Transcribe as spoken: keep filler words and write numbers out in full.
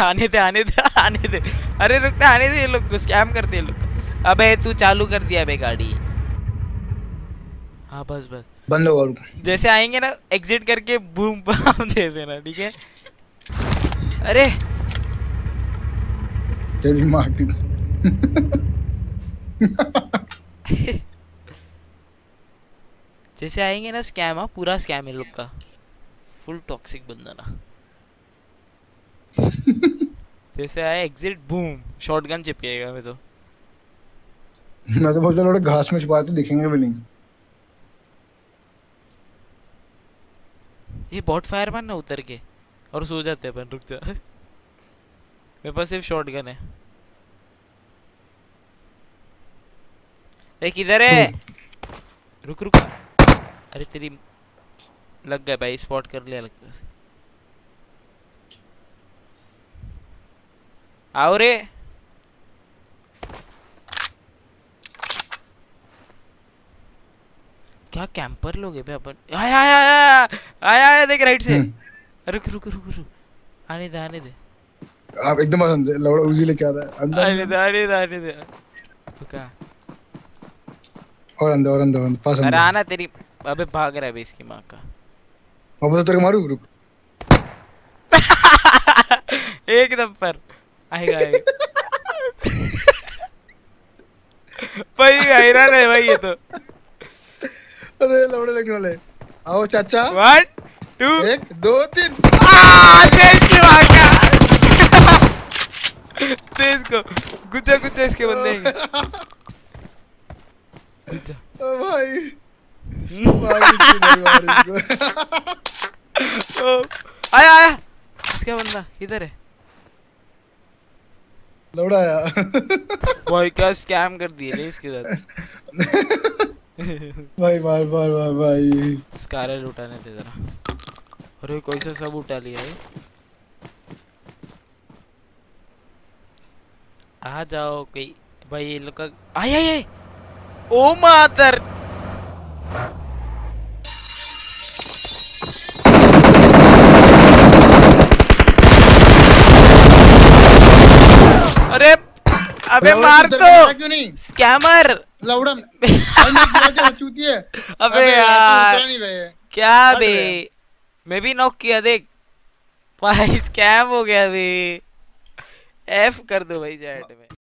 आने दे आने दे आने दे। अरे रुकते आने दे, ये लोग स्कैम करते हैं लोग। अबे तू चालू कर दिया बे गाड़ी। हाँ बस बस बंद होगा। जैसे आएंगे ना एग्जिट करके बूम बम दे देना, ठीक है। अरे तेरी माँ की जैसे आएंगे ना स्कैम, हाँ पूरा स्कैम है लोग का, फुल टॉक्सिक बंदा ना। जैसे आया एग्जिट बूम शॉटगन चिपकेगा मैं तो। मैं तो बोलता हूँ घास में छुपाते दिखेंगे भी नहीं। ये बॉट फायर मारना उतर के और सो जाते हैं अपन। रुक जा मेरे पास सिर्फ शॉटगन है। ए किधर है? रुक रुक। अरे तेरी लग गया भाई, स्पॉट कर लिया लगता है। आओ रे। क्या कैंपर लोग है बे अपन। आया आया आया आया आया देख राइट से। रुक रुक रुक रुक आने दे आने दे। आप एकदम अंदर लौड़ा उजी लेके आ रहा है अंदर। आने दे आने दे आने दे। रुका और अंदर और अंदर अंदर पास अरे अंदर। आना तेरी। अबे भाग रहा है बे इसकी माँ का। अब तो तेरे को मारू। रुक एक नंबर आएगा आएगा। भाई हैरान है भाई ये तो। अरे लौड़े लगने वाले। आओ चाचा। वन टू एक दो तीन। तेज को गुज्जा गुज्जा इसके बंदे गुज्जा। ओ भाई आया आया इसका बंदा किधर है? लौड़ा आया। भाई क्या स्कैम कर दिए ले इसके साथ। भाई मार मार मार भाई। स्कारल उठाने दे जरा। अरे कोई सा सब उठा लिया है। आ जाओ कोई भाई ये लोग का। आया ये ओ मातर। अरे अबे मार दो क्यों नहीं स्कैमर लौड़ा। चूतिए। अबे यार क्या बे मैं भी नॉक किया देख भाई। स्कैम हो गया बे। एफ कर दो भाई चैट में।